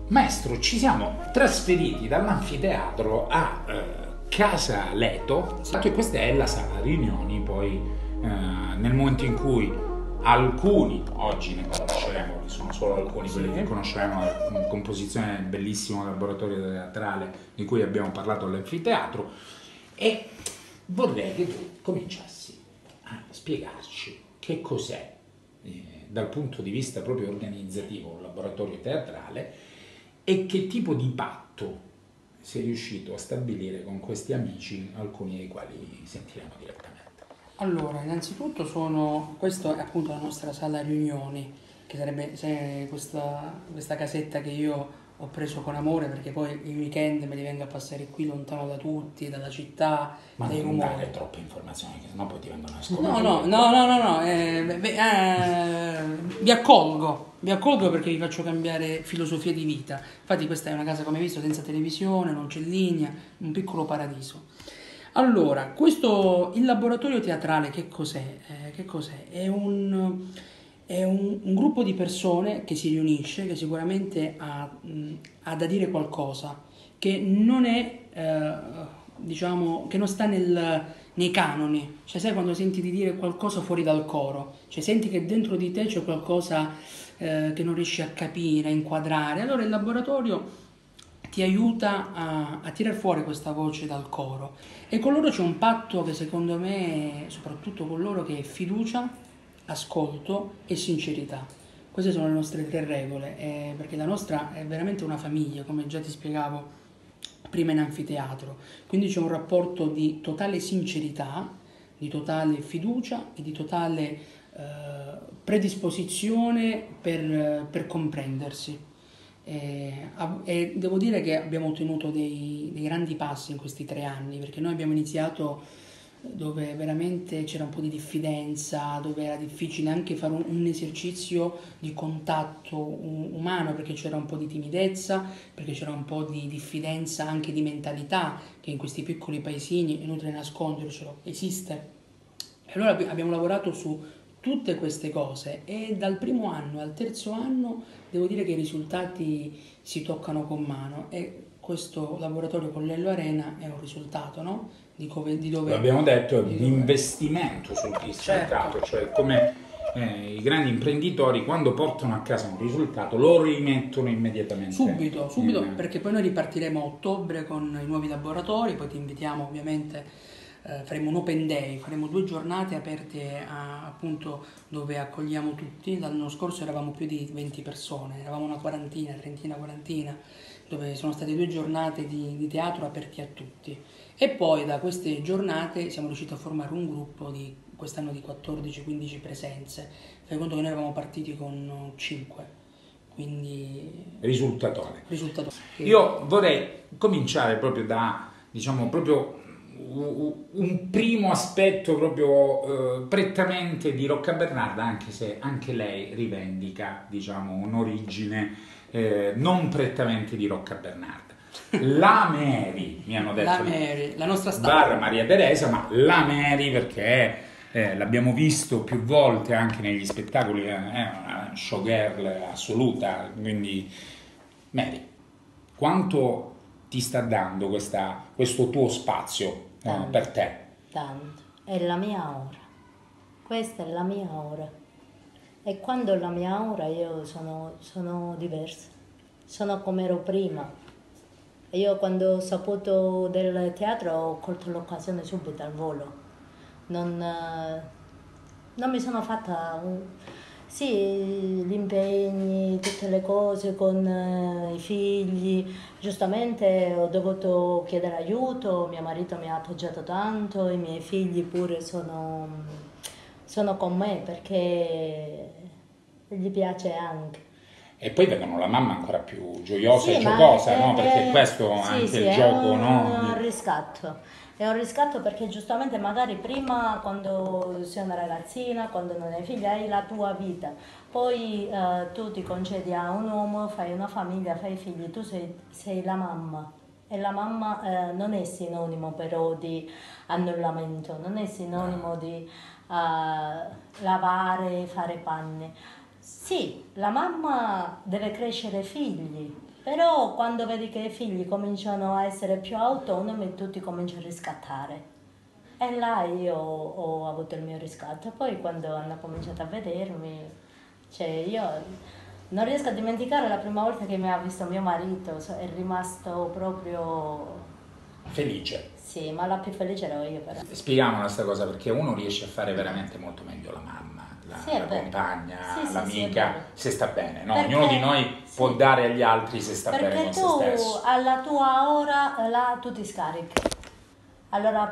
Maestro, ci siamo trasferiti dall'anfiteatro a Casa Leto, e questa è la sala riunioni. Poi nel momento in cui alcuni, oggi ne conosceremo, sono solo alcuni quelli che conosceremo, la composizione del bellissimo laboratorio teatrale di cui abbiamo parlato all'anfiteatro, e vorrei che tu cominciassi a spiegarci che cos'è dal punto di vista proprio organizzativo un laboratorio teatrale e che tipo di patto sei riuscito a stabilire con questi amici, alcuni dei quali sentiremo direttamente. Allora, innanzitutto questa è appunto la nostra sala riunioni, che sarebbe questa casetta che io ho preso con amore, perché poi i weekend me li vengo a passare qui lontano da tutti, dalla città, Ma dai non rumori. dare troppe informazioni, che sennò poi ti vengono a No, scoprire. vi accolgo perché vi faccio cambiare filosofia di vita. Infatti questa è una casa, come hai visto, senza televisione, non c'è linea, un piccolo paradiso. Allora, il laboratorio teatrale che cos'è? È un gruppo di persone che si riunisce, che sicuramente ha da dire qualcosa, che non è, diciamo, che non sta nei canoni. Cioè, sai quando senti di dire qualcosa fuori dal coro? Cioè, senti che dentro di te c'è qualcosa che non riesci a capire, a inquadrare. Allora il laboratorio ti aiuta a tirar fuori questa voce dal coro. E con loro c'è un patto che secondo me, soprattutto con loro, che è fiducia, ascolto e sincerità. Queste sono le nostre 3 regole, perché la nostra è veramente una famiglia, come già ti spiegavo prima in anfiteatro. Quindi c'è un rapporto di totale sincerità, di totale fiducia e di totale predisposizione per comprendersi. E devo dire che abbiamo ottenuto dei grandi passi in questi 3 anni, perché noi abbiamo iniziato dove veramente c'era un po' di diffidenza, dove era difficile anche fare un esercizio di contatto umano, perché c'era un po' di timidezza, perché c'era un po' di diffidenza anche di mentalità, che in questi piccoli paesini, è inutile nascondercelo, esiste. E allora abbiamo lavorato su tutte queste cose, e dal primo anno al terzo anno devo dire che i risultati si toccano con mano, e questo laboratorio con Lello Arena è un risultato, no? Di dove L'abbiamo detto, è di un dove- investimento sul risultato, Certo. cioè come i grandi imprenditori quando portano a casa un risultato lo rimettono immediatamente Subito, in- perché poi noi ripartiremo a ottobre con i nuovi laboratori, poi ti invitiamo ovviamente, faremo un open day, faremo 2 giornate aperte appunto dove accogliamo tutti. L'anno scorso eravamo più di 20 persone, eravamo una quarantina, dove sono state 2 giornate di teatro aperti a tutti. E poi da queste giornate siamo riusciti a formare un gruppo quest'anno di 14-15 presenze. Fai conto che noi eravamo partiti con 5. Quindi risultatore. risultato. Io vorrei cominciare proprio da, diciamo, proprio un primo aspetto proprio prettamente di Roccabernarda, anche se anche lei rivendica, diciamo, un'origine non prettamente di Roccabernarda. La Mary, mi hanno detto, La Mary, la nostra Bar star. Maria Teresa, ma la Mary perché l'abbiamo visto più volte anche negli spettacoli, è una showgirl assoluta, quindi Mary, quanto ti sta dando questo tuo spazio Tanto, per te? tanto. È la mia ora. Questa è la mia ora. E quando è la mia ora io sono diversa. Sono come ero prima. E io quando ho saputo del teatro ho colto l'occasione subito al volo. Non mi sono fatta... Sì, gli impegni, tutte le cose con i figli. Giustamente ho dovuto chiedere aiuto, mio marito mi ha appoggiato tanto, i miei figli pure sono con me perché gli piace anche. E poi vedono la mamma ancora più gioiosa e Sì, ma giocosa, no? Perché questo è sì, anche sì, il è gioco, un no? riscatto. È un riscatto perché giustamente magari prima quando sei una ragazzina, quando non hai figli, hai la tua vita. Poi tu ti concedi a un uomo, fai una famiglia, fai figli, tu sei la mamma. E la mamma non è sinonimo però di annullamento, non è sinonimo di lavare, fare panni. Sì, la mamma deve crescere figli, Però quando vedi che i figli cominciano a essere più autonomi, tu ti cominci a riscattare. E là io ho avuto il mio riscatto. Poi quando hanno cominciato a vedermi, cioè io non riesco a dimenticare la prima volta che mi ha visto mio marito, è rimasto proprio Felice. sì, ma la più felice ero io però. Spieghiamo questa cosa, perché uno riesce a fare veramente molto meglio la mamma, Sì, la compagna, sì, sì, l'amica, sì, se sta bene, no? Perché, Ognuno di noi può sì, dare agli altri se sta bene perché con se tu stesso. alla tua ora là tu ti scarichi. Allora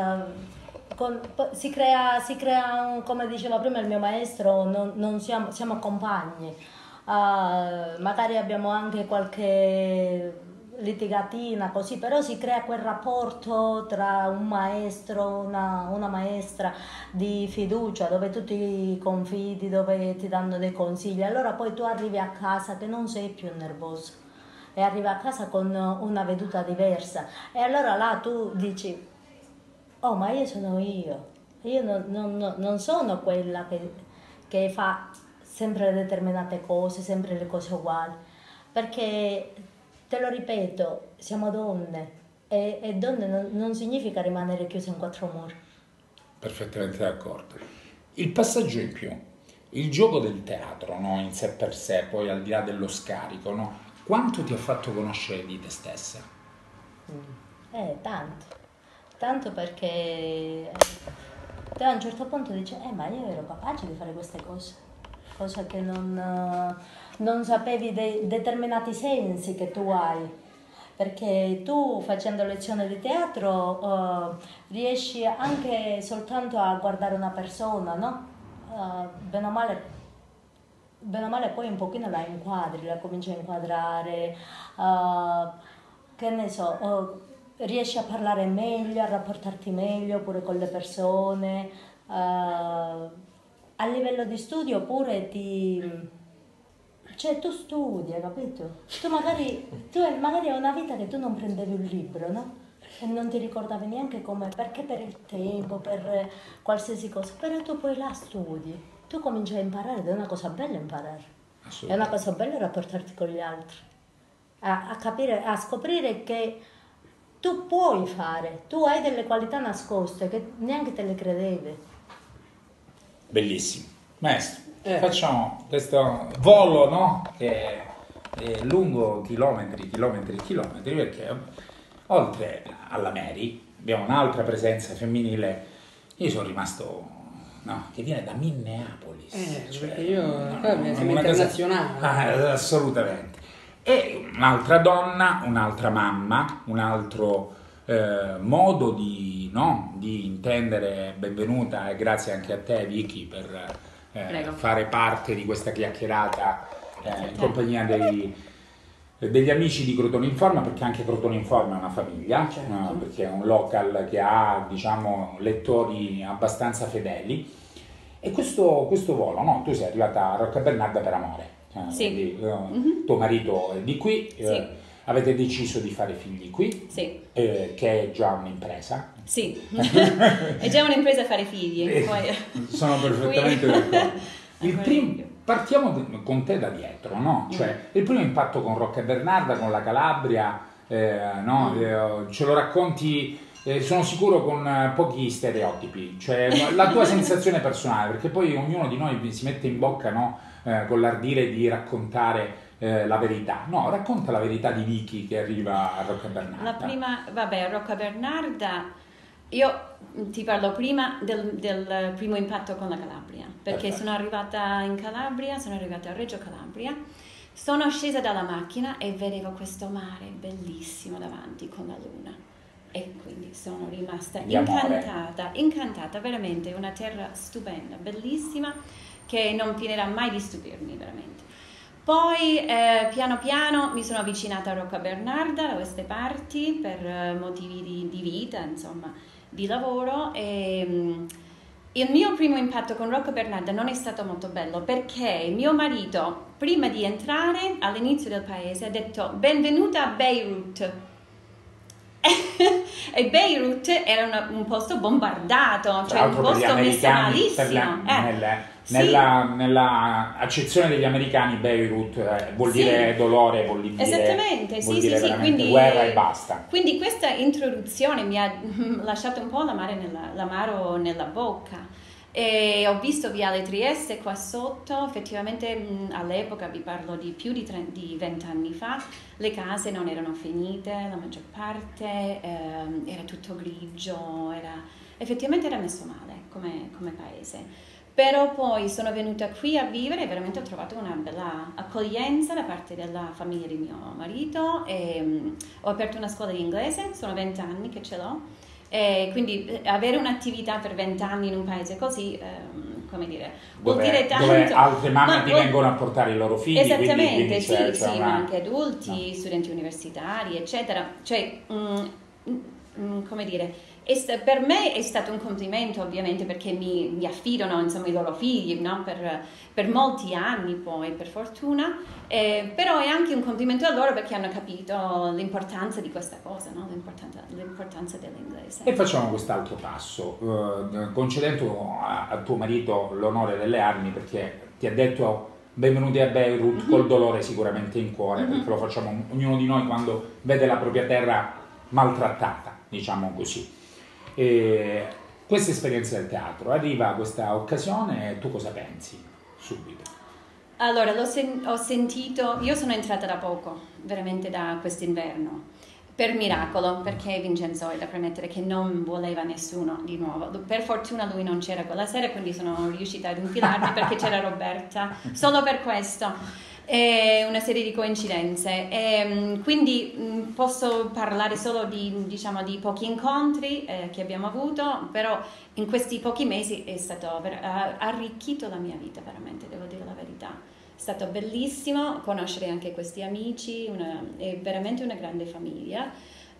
si crea come diceva prima il mio maestro, non siamo compagni. Magari abbiamo anche qualche litigatina così, però si crea quel rapporto tra un maestro, una maestra di fiducia, dove tu ti confidi, dove ti danno dei consigli. Allora poi tu arrivi a casa che non sei più nervoso e arrivi a casa con una veduta diversa, e allora là tu dici: oh, ma io sono io non sono quella che fa sempre determinate cose, sempre le cose uguali, perché te lo ripeto, siamo donne e donne non significa rimanere chiuse in quattro mura. Perfettamente d'accordo. Il passaggio in più, il gioco del teatro, no? In sé per sé, poi al di là dello scarico, no? Quanto ti ha fatto conoscere di te stessa? Tanto perché te a un certo punto dici: ma io ero capace di fare queste cose che non sapevi dei determinati sensi che tu hai, perché tu facendo lezione di teatro riesci anche soltanto a guardare una persona, no? Bene o male poi un pochino la inquadri, la cominci a inquadrare, che ne so, riesci a parlare meglio, a rapportarti meglio pure con le persone, a livello di studio pure cioè tu studi, hai capito? Tu magari hai una vita che tu non prendevi un libro, no? E non ti ricordavi neanche come, perché per il tempo, per qualsiasi cosa, però tu poi là studi, tu cominci a imparare ed è una cosa bella imparare, è una cosa bella rapportarti con gli altri, a capire, a scoprire che tu puoi fare, tu hai delle qualità nascoste che neanche te le credevi. Bellissimo. Maestro, facciamo questo volo, no? Che è lungo chilometri, perché oltre alla Mary abbiamo un'altra presenza femminile. Io sono rimasto, no, che viene da Minneapolis. Perché io siamo internazionali. Assolutamente. E un'altra donna, un'altra mamma, un altro modo di intendere. Benvenuta, e grazie anche a te, Vicky, per fare parte di questa chiacchierata in compagnia degli amici di Crotone Informa, perché anche Crotone Informa è una famiglia, certo. Perché è un local che ha, diciamo, lettori abbastanza fedeli. E questo volo, no? Tu sei arrivata a Roccabernarda per amore. Sì. Tuo marito è di qui, Sì. Avete deciso di fare figli qui, Sì. Che è già un'impresa. Sì, è già un'impresa fare figli. Poi... Sono perfettamente d'accordo. Partiamo con te da dietro, no? Cioè, il primo impatto con Roccabernarda, con la Calabria, no? Ce lo racconti, sono sicuro, con pochi stereotipi, cioè la tua sensazione personale, perché poi ognuno di noi si mette in bocca, no? Con l'ardire di raccontare la verità. No, racconta la verità di Vicky che arriva a Roccabernarda. A Roccabernarda io ti parlo prima del primo impatto con la Calabria, perché sono arrivata in Calabria, sono arrivata a Reggio Calabria, sono scesa dalla macchina e vedevo questo mare bellissimo davanti con la luna, e quindi sono rimasta incantata, veramente una terra stupenda, bellissima, che non finirà mai di stupirmi veramente. Poi piano piano mi sono avvicinata a Roccabernarda, da queste parti, per motivi di vita, insomma, di lavoro, e il mio primo impatto con Roccabernarda non è stato molto bello, perché mio marito, prima di entrare all'inizio del paese, ha detto: benvenuta a Beirut. E Beirut era un posto bombardato, cioè un posto messo malissimo. nella accezione degli americani Beirut vuol dire dolore, vuol dire, esattamente, vuol dire veramente quindi, guerra e basta. Quindi questa introduzione mi ha lasciato un po' l'amaro nella bocca. E ho visto Viale Trieste qua sotto, effettivamente all'epoca, vi parlo di più di 20 anni fa, le case non erano finite, la maggior parte, era tutto grigio, effettivamente era messo male come paese. Però poi sono venuta qui a vivere e veramente ho trovato una bella accoglienza da parte della famiglia di mio marito e ho aperto una scuola di inglese, sono 20 anni che ce l'ho. E quindi avere un'attività per 20 anni in un paese così, come dire, vuol dire tanto. Dove altre mamme ti vengono a portare i loro figli. Esattamente, quindi ma anche adulti, studenti universitari, eccetera. Cioè, come dire, per me è stato un complimento ovviamente perché mi affidano insomma i loro figli, no? per molti anni poi, per fortuna, però è anche un complimento a loro perché hanno capito l'importanza di questa cosa, no? L'importanza dell'inglese. E facciamo quest'altro passo, concedendo a tuo marito l'onore delle armi perché ti ha detto benvenuti a Beirut col dolore sicuramente in cuore, perché lo facciamo ognuno di noi quando vede la propria terra maltrattata, diciamo così. E questa esperienza del teatro, arriva questa occasione e tu cosa pensi subito? Allora, ho sentito, io sono entrata da poco, veramente da quest'inverno, per miracolo, perché Vincenzo è da premettere che non voleva nessuno di nuovo. Per fortuna lui non c'era quella sera, quindi sono riuscita ad infilarmi perché c'era Roberta, solo per questo. È una serie di coincidenze, quindi posso parlare solo diciamo, di pochi incontri che abbiamo avuto, però in questi pochi mesi ha arricchito la mia vita, veramente, devo dire la verità. È stato bellissimo conoscere anche questi amici, è veramente una grande famiglia.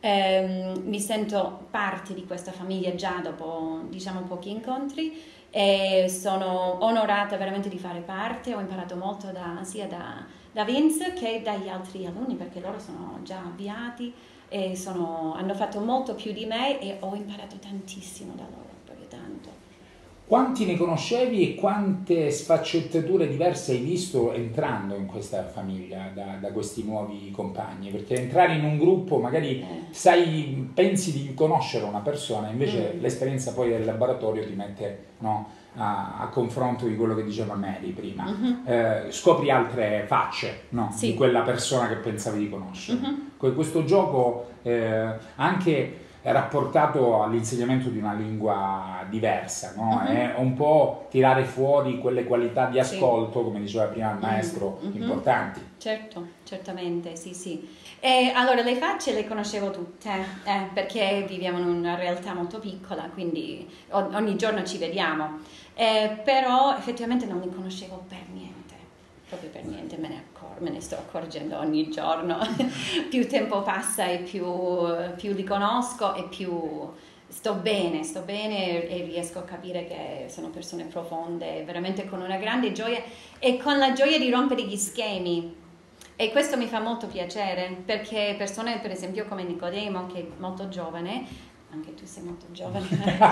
Mi sento parte di questa famiglia già dopo, diciamo, pochi incontri. E sono onorata veramente di fare parte, ho imparato molto sia da Vince che dagli altri alunni perché loro sono già avviati e hanno fatto molto più di me e ho imparato tantissimo da loro, proprio tanto. Quanti ne conoscevi e quante sfaccettature diverse hai visto entrando in questa famiglia da questi nuovi compagni? Perché entrare in un gruppo magari pensi di conoscere una persona, invece l'esperienza poi del laboratorio ti mette a confronto di quello che diceva Mary prima. Scopri altre facce di quella persona che pensavi di conoscere. Questo gioco anche rapportato all'insegnamento di una lingua diversa, no? È un po' tirare fuori quelle qualità di ascolto, come diceva prima il maestro, importanti. Certo, certamente, sì. Allora, le facce le conoscevo tutte, perché viviamo in una realtà molto piccola, quindi ogni giorno ci vediamo, però effettivamente non li conoscevo per niente. Proprio per niente, me ne sto accorgendo ogni giorno. Più tempo passa e più li conosco e più sto bene e riesco a capire che sono persone profonde, veramente con una grande gioia e con la gioia di rompere gli schemi. E questo mi fa molto piacere, perché persone, per esempio, come Nicodemo, che è molto giovane, anche tu sei molto giovane,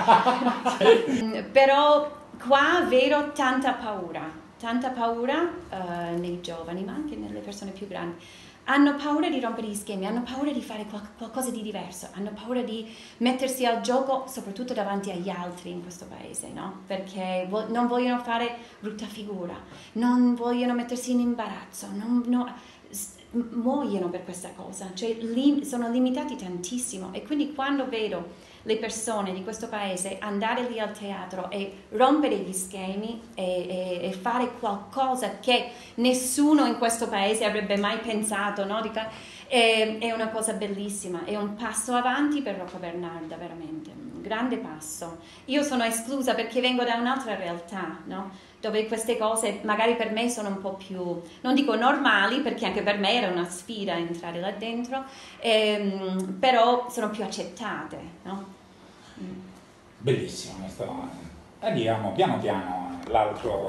però qua vedo tanta paura nei giovani, ma anche nelle persone più grandi. Hanno paura di rompere gli schemi, hanno paura di fare qualcosa di diverso, hanno paura di mettersi al gioco, soprattutto davanti agli altri in questo paese, no? Perché non vogliono fare brutta figura, non vogliono mettersi in imbarazzo, muoiono per questa cosa, cioè sono limitati tantissimo. E quindi quando vedo le persone di questo paese andare lì al teatro e rompere gli schemi e fare qualcosa che nessuno in questo paese avrebbe mai pensato, no? È una cosa bellissima, è un passo avanti per Rocca Bernarda, veramente, un grande passo. Io sono esclusa perché vengo da un'altra realtà, no? Dove queste cose magari per me sono un po' più, non dico normali, perché anche per me era una sfida entrare là dentro, però sono più accettate, no? Bellissimo questo. Arriviamo piano piano all'altro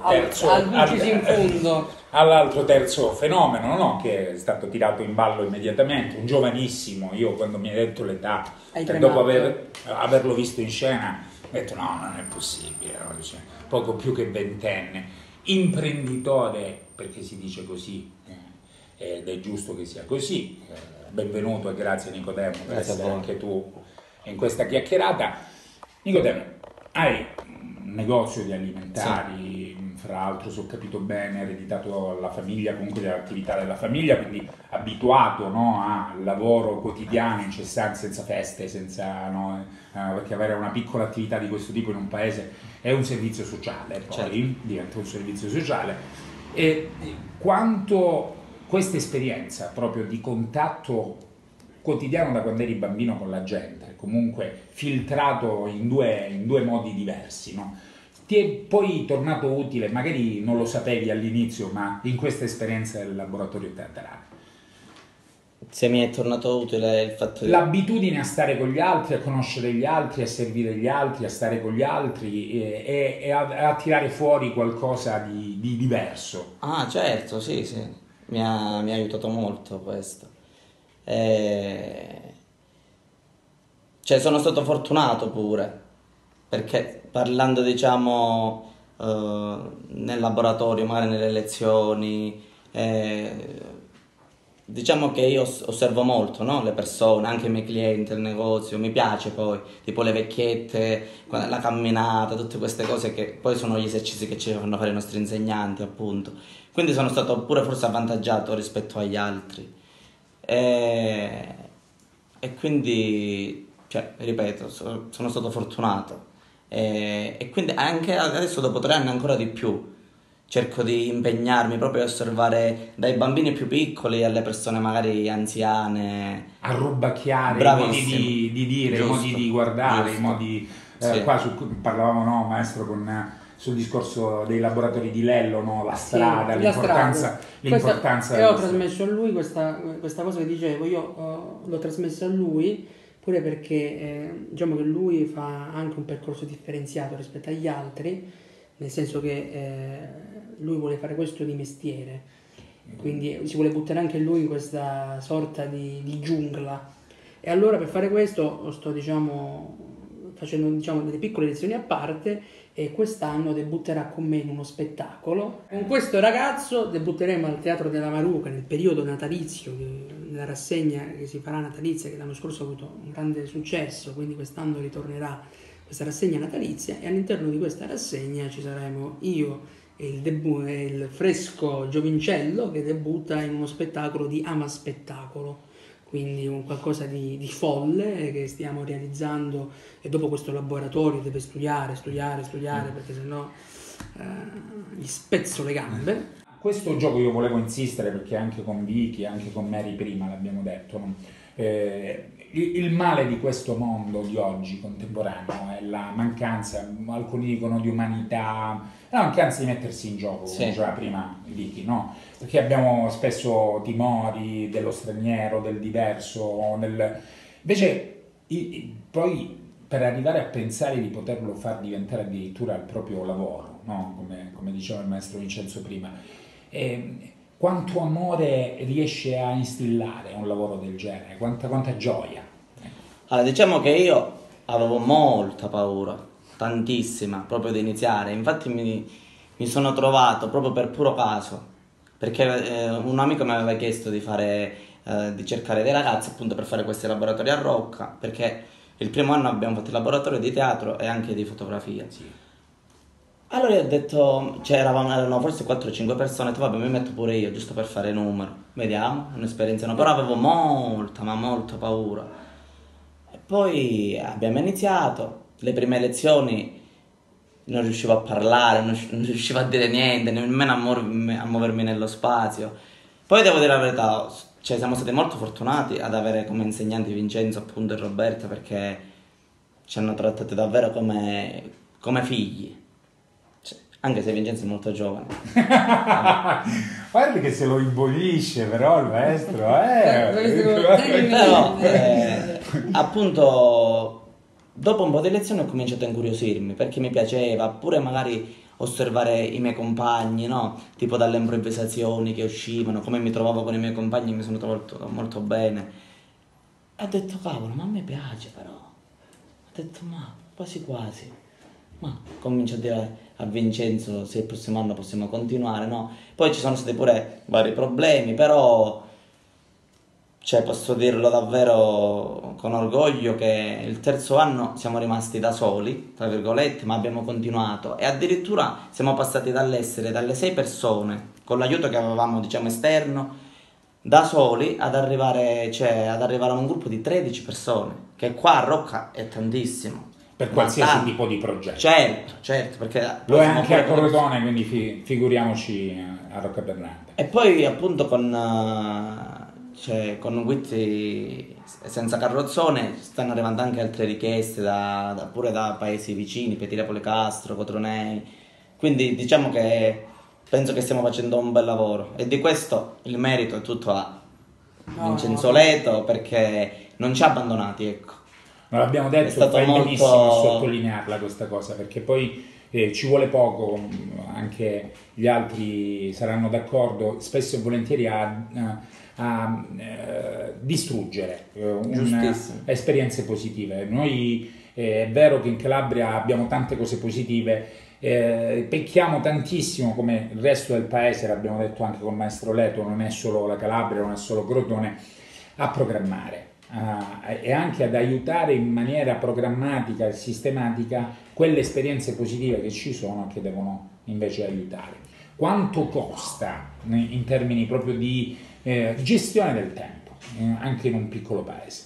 terzo fenomeno, no? Che è stato tirato in ballo immediatamente, un giovanissimo. Io quando mi hai detto l'età, dopo averlo visto in scena, Ho detto no, non è possibile, no? Dice, poco più che ventenne, imprenditore, perché si dice così, ed è giusto che sia così. Benvenuto e grazie Nicodemo per essere anche tu in questa chiacchierata. Nicodemo, hai un negozio di alimentari, fra l'altro, se ho capito bene, ereditato alla famiglia, comunque dell'attività della famiglia, quindi abituato, no, al lavoro quotidiano, incessante, senza feste, senza, no, perché avere una piccola attività di questo tipo in un paese è un servizio sociale, poi certo, diventa un servizio sociale. E quanto questa esperienza proprio di contatto quotidiano da quando eri bambino con la gente, comunque filtrato in due modi diversi, no? Ti è poi tornato utile, magari non lo sapevi all'inizio, ma in questa esperienza del laboratorio teatrale? Se mi è tornato utile il fatto di... L'abitudine a stare con gli altri, a conoscere gli altri, a servire gli altri, a stare con gli altri e a tirare fuori qualcosa di diverso. Ah, certo, sì, mi ha aiutato molto questo. Cioè, sono stato fortunato pure, perché parlando, diciamo, nel laboratorio, magari nelle lezioni, diciamo che io osservo molto, no? Le persone, anche i miei clienti, il negozio, mi piace poi, tipo le vecchiette, la camminata, tutte queste cose che poi sono gli esercizi che ci fanno fare i nostri insegnanti, appunto. Quindi sono stato pure forse avvantaggiato rispetto agli altri. E quindi, cioè, ripeto, sono stato fortunato. E quindi anche adesso, dopo 3 anni, ancora di più. Cerco di impegnarmi proprio a osservare dai bambini più piccoli alle persone magari anziane. A rubacchiare i modi di dire, giusto, i modi di guardare, giusto, i modi... Sì. Qua parlavamo, no, maestro, sul discorso dei laboratori di Lello, no? La strada, sì, l'importanza. Io ho trasmesso a lui questa cosa che dicevo, io l'ho trasmessa a lui pure perché diciamo che lui fa anche un percorso differenziato rispetto agli altri, nel senso che lui vuole fare questo di mestiere, quindi si vuole buttare anche lui in questa sorta di giungla, e allora per fare questo sto facendo delle piccole lezioni a parte, e quest'anno debutterà con me in uno spettacolo. Con questo ragazzo debutteremo al Teatro della Maruca nel periodo natalizio, nella rassegna che si farà natalizia, che l'anno scorso ha avuto un grande successo, quindi quest'anno ritornerà questa rassegna natalizia, e all'interno di questa rassegna ci saremo io e il fresco Giovincello, che debutta in uno spettacolo di Ama Spettacolo, quindi un qualcosa di folle che stiamo realizzando, e dopo questo laboratorio deve studiare perché sennò gli spezzo le gambe. Questo gioco io volevo insistere perché anche con Vicky, anche con Mary prima l'abbiamo detto, no? Il male di questo mondo di oggi contemporaneo è la mancanza, alcuni dicono di umanità, la mancanza di mettersi in gioco, come diceva prima Vicky, no? Perché abbiamo spesso timori dello straniero, del diverso, invece poi per arrivare a pensare di poterlo far diventare addirittura il proprio lavoro, no? Come diceva il maestro Vincenzo prima, quanto amore riesce a instillare un lavoro del genere, quanta gioia. Allora, diciamo che io avevo molta paura, tantissima, proprio di iniziare. Infatti mi sono trovato proprio per puro caso, perché un amico mi aveva chiesto di cercare dei ragazzi appunto per fare questi laboratori a Rocca, perché il primo anno abbiamo fatto il laboratorio di teatro e anche di fotografia. Sì. Allora io ho detto, erano forse 4 o 5 persone, ho detto vabbè, mi metto pure io, giusto per fare numero, vediamo, un'esperienza, no, però avevo molta paura. E poi abbiamo iniziato, le prime lezioni non riuscivo a parlare, non riuscivo a dire niente, nemmeno a muovermi nello spazio. Poi devo dire la verità, cioè siamo stati molto fortunati ad avere come insegnanti Vincenzo appunto e Roberta, perché ci hanno trattati davvero come figli. Anche se Vincenzo è molto giovane. Guarda che se lo imbollisce però il maestro, Però, appunto, dopo un po' di lezioni ho cominciato a incuriosirmi, perché mi piaceva pure magari osservare i miei compagni, no? Tipo dalle improvvisazioni che uscivano, come mi trovavo con i miei compagni, mi sono trovato molto bene. E ho detto, cavolo, ma a me piace però. Ho detto, ma quasi quasi. Ma comincio a dire a Vincenzo se il prossimo anno possiamo continuare, no? Poi ci sono stati pure vari problemi, però cioè, posso dirlo davvero con orgoglio che il terzo anno siamo rimasti da soli, tra virgolette, ma abbiamo continuato e addirittura siamo passati dall'essere dalle 6 persone, con l'aiuto che avevamo, diciamo, esterno, da soli ad arrivare a un gruppo di 13 persone, che qua a Rocca è tantissimo. Per Ma qualsiasi tanto. tipo di progetto. Certo, perché Lo è siamo anche a pure- Corotone, quindi figuriamoci a Roccabernarda. E poi appunto con Guitti senza carrozzone stanno arrivando anche altre richieste pure da paesi vicini, Petirapoli Castro, Cotronei. Quindi diciamo che penso che stiamo facendo un bel lavoro e di questo il merito è tutto a Vincenzo Leto, perché non ci ha abbandonati, ecco. Non l'abbiamo È detto, stato fai molto- benissimo a sottolinearla questa cosa, perché poi ci vuole poco, anche gli altri saranno d'accordo, spesso e volentieri a distruggere Giustissimo. esperienze positive. Noi è vero che in Calabria abbiamo tante cose positive, pecchiamo tantissimo come il resto del paese, l'abbiamo detto anche con il maestro Leto, non è solo la Calabria, non è solo Crotone, a programmare. E anche ad aiutare in maniera programmatica e sistematica quelle esperienze positive che ci sono e che devono invece aiutare. Quanto costa in termini proprio di gestione del tempo, anche in un piccolo paese?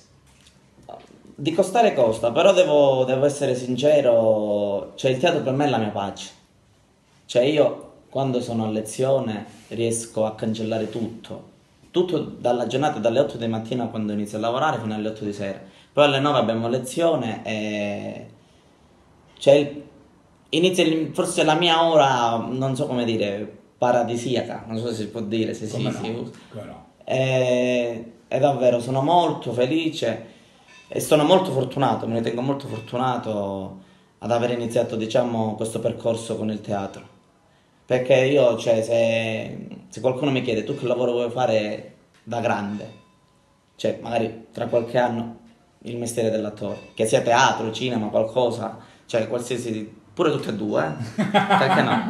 Di costare costa, però devo essere sincero, cioè il teatro per me è la mia pace. Cioè io quando sono a lezione riesco a cancellare tutto dalla giornata dalle 8 di mattina quando inizio a lavorare fino alle 8 di sera. Poi alle 9 abbiamo lezione e cioè inizia forse la mia ora, non so come dire, paradisiaca, non so se si può dire, se Come si no? usa. Come no? E davvero sono molto felice e sono molto fortunato, mi ritengo molto fortunato ad aver iniziato, diciamo, questo percorso con il teatro. Perché io, cioè, se qualcuno mi chiede tu che lavoro vuoi fare da grande, cioè magari tra qualche anno il mestiere dell'attore, che sia teatro, cinema, qualcosa, cioè qualsiasi, pure tutte e due, perché no?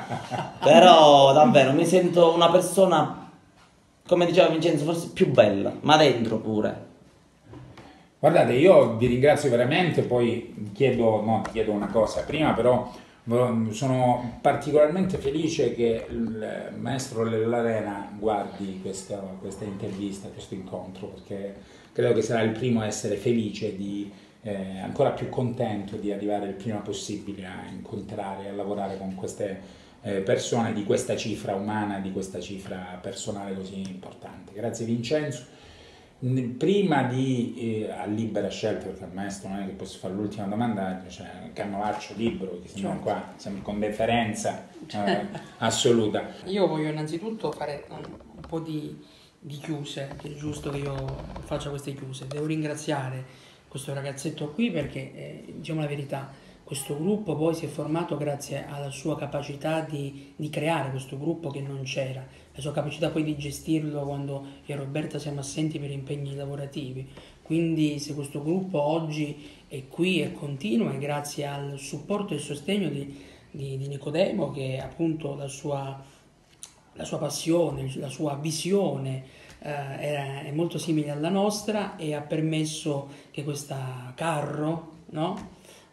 Però davvero mi sento una persona, come diceva Vincenzo, forse più bella, ma dentro pure. Guardate, io vi ringrazio veramente, poi chiedo una cosa prima, però sono particolarmente felice che il maestro Larena guardi questa intervista, questo incontro, perché credo che sarà il primo a essere felice, ancora più contento di arrivare il prima possibile a incontrare, a lavorare con queste persone di questa cifra umana, di questa cifra personale così importante. Grazie Vincenzo. Prima a libera scelta, perché al maestro non è che posso fare l'ultima domanda, c'è un Cannovaccio libero, che siamo qua, siamo con deferenza assoluta. Io voglio innanzitutto fare un po' di chiuse, che è giusto che io faccia queste chiuse. Devo ringraziare questo ragazzetto qui perché, diciamo la verità, questo gruppo poi si è formato grazie alla sua capacità di creare questo gruppo che non c'era, la sua capacità poi di gestirlo quando io e Roberta siamo assenti per impegni lavorativi. Quindi se questo gruppo oggi è qui e continua è grazie al supporto e il sostegno di Nicodemo, che appunto la sua passione, la sua visione è molto simile alla nostra e ha permesso che questa carro, no?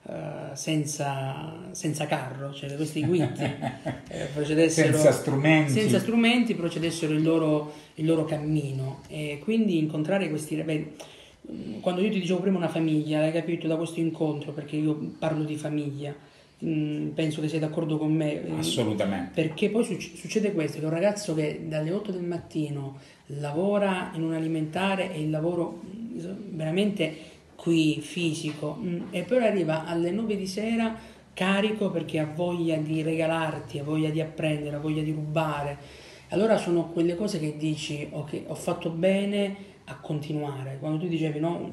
Senza carro, cioè questi Guitti procedessero senza strumenti procedessero il loro cammino, e quindi incontrare questi quando io ti dicevo prima una famiglia, l'hai capito da questo incontro, perché io parlo di famiglia, penso che sei d'accordo con me. Assolutamente. Perché poi succede questo, che un ragazzo che dalle 8 del mattino lavora in un alimentare, e il lavoro veramente qui fisico, e poi arriva alle 9 di sera carico perché ha voglia di regalarti, ha voglia di apprendere, ha voglia di rubare. Allora sono quelle cose che dici ok, ho fatto bene a continuare. Quando tu dicevi no,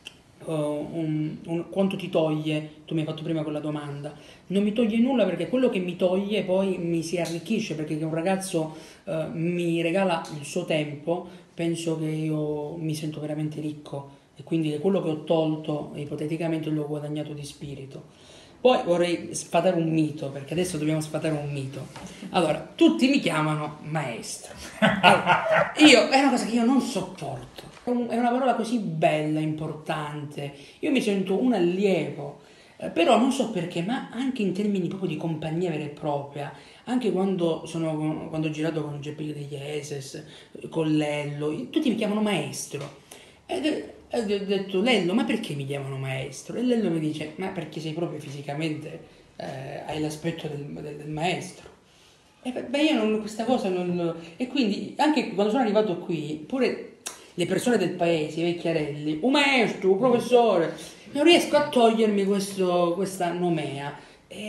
quanto ti toglie, tu mi hai fatto prima quella domanda, non mi toglie nulla, perché quello che mi toglie poi mi si arricchisce, perché che un ragazzo mi regala il suo tempo, penso che io mi sento veramente ricco e quindi quello che ho tolto ipoteticamente l'ho guadagnato di spirito. Poi vorrei sfatare un mito, perché adesso dobbiamo sfatare un mito. Allora, tutti mi chiamano maestro. Allora, è una cosa che io non sopporto. È una parola così bella, importante. Io mi sento un allievo, però non so perché, ma anche in termini proprio di compagnia vera e propria, anche quando ho girato con Geppi degli Eses, con Lello, tutti mi chiamano maestro. E ho detto, Lello, ma perché mi chiamano maestro? E Lello mi dice, ma perché sei proprio fisicamente, hai l'aspetto del maestro. E beh, io non, questa cosa non... E quindi, anche quando sono arrivato qui, pure le persone del paese, i vecchiarelli, un maestro, un professore, non riesco a togliermi questa nomea.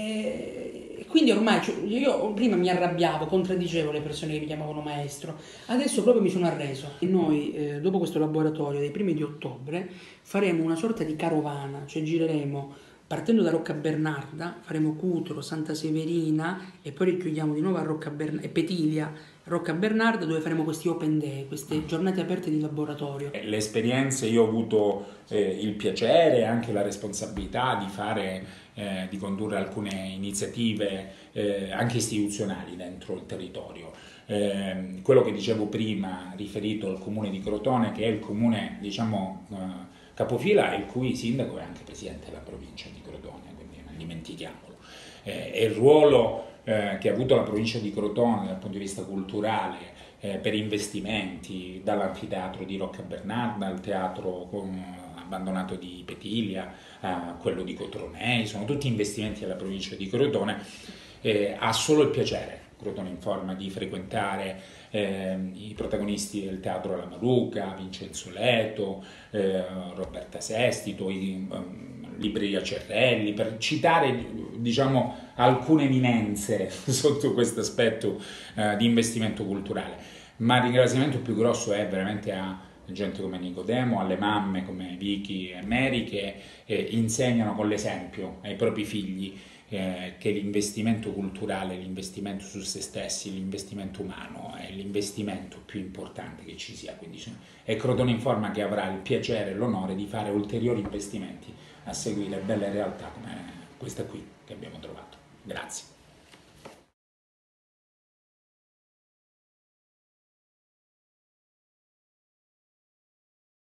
E quindi ormai, cioè, io prima mi arrabbiavo, contraddicevo le persone che mi chiamavano maestro, adesso proprio mi sono arreso. E noi, dopo questo laboratorio, dei primi di ottobre, faremo una sorta di carovana, cioè gireremo partendo da Roccabernarda, faremo Cutro, Santa Severina e poi richiudiamo di nuovo a Petilia, Roccabernarda, dove faremo questi open day, queste giornate aperte di laboratorio. Le esperienze, io ho avuto il piacere e anche la responsabilità di di condurre alcune iniziative anche istituzionali dentro il territorio. Quello che dicevo prima riferito al comune di Crotone, che è il comune, diciamo, capofila, il cui sindaco è anche presidente della provincia di Crotone, quindi non dimentichiamolo. E il ruolo che ha avuto la provincia di Crotone dal punto di vista culturale per investimenti, dall'anfiteatro di Roccabernarda al teatro abbandonato di Petilia a quello di Cotronei, sono tutti investimenti della provincia di Crotone. Ha solo il piacere, Crotone Informa, di frequentare i protagonisti del teatro alla Maruca, Vincenzo Leto, Roberta Sestito, Libreria Cerrelli, per citare, diciamo, alcune eminenze sotto questo aspetto di investimento culturale. Ma il ringraziamento più grosso è veramente a gente come Nicodemo, alle mamme come Vicky e Mary, che insegnano con l'esempio ai propri figli che l'investimento culturale, l'investimento su se stessi, l'investimento umano è l'investimento più importante che ci sia. Quindi è Crotone Informa che avrà il piacere e l'onore di fare ulteriori investimenti a seguire belle realtà come questa qui che abbiamo trovato. Grazie.